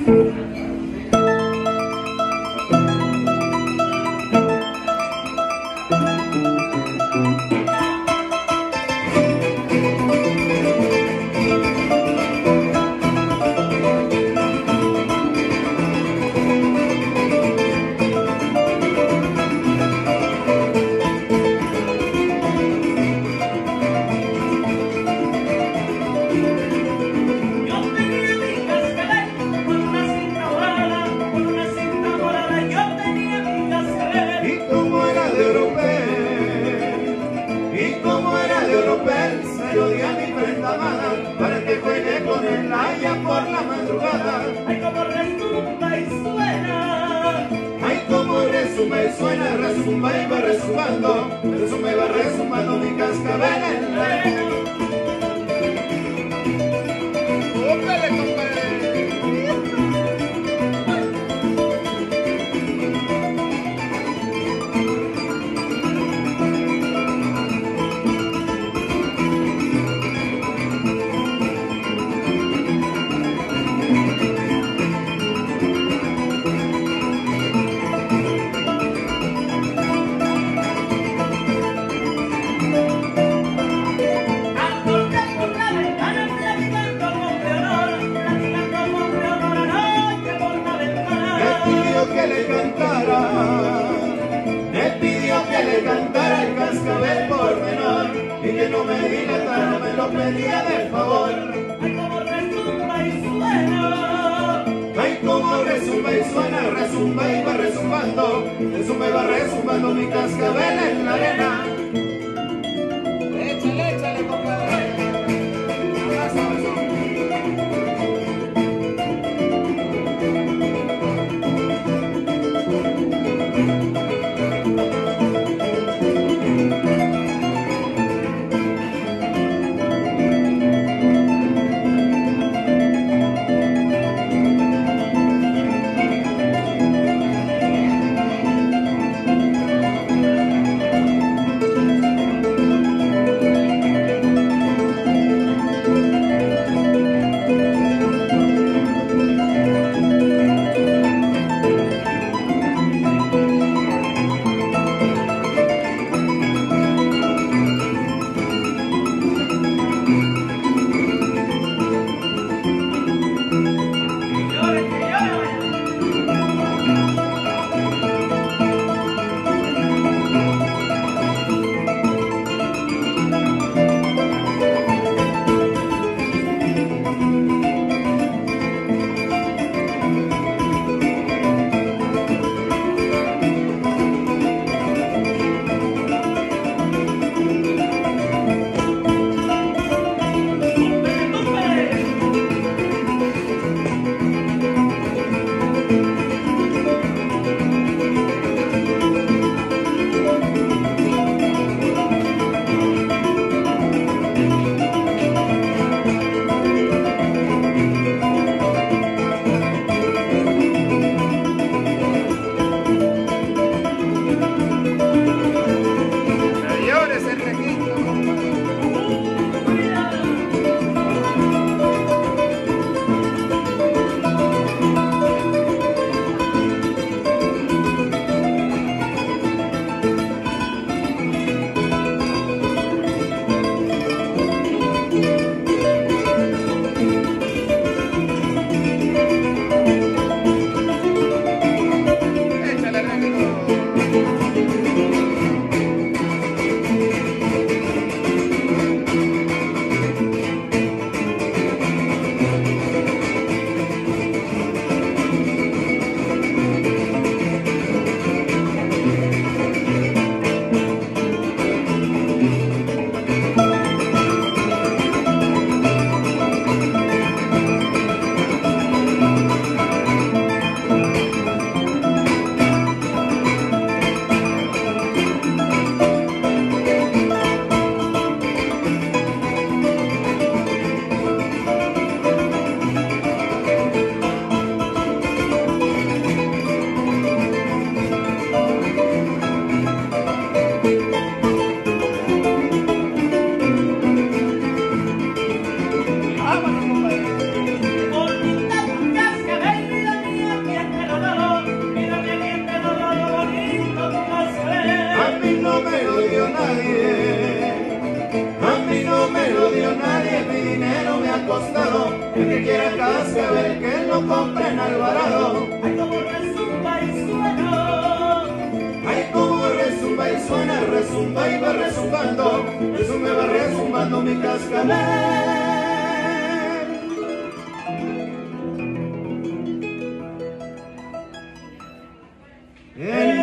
Yo di a mi prenda amada para que juegue con el allá por la madrugada. Ay, como resumba y suena. Ay, como resumba y suena, resumba y va resumbando. Resumba y va resumbando mi cascabel en la arena. ¡Ópele, compadre! Que le cantara, me pidió que le cantara el cascabel por menor y que no me dilatara, me lo pedía de favor. Ay, como resumba y suena. Ay, como resumba y suena, resumba y va resumbando, resumba y va resumbando mi cascabel en la arena. Échale, échale, compadre. costado, el que quiera cascabel que lo compre en Alvarado. Ay, como resumba y suena, Ay, como resumba y suena, resumba y va resumbando, resumbe va resumbando mi cascabel. El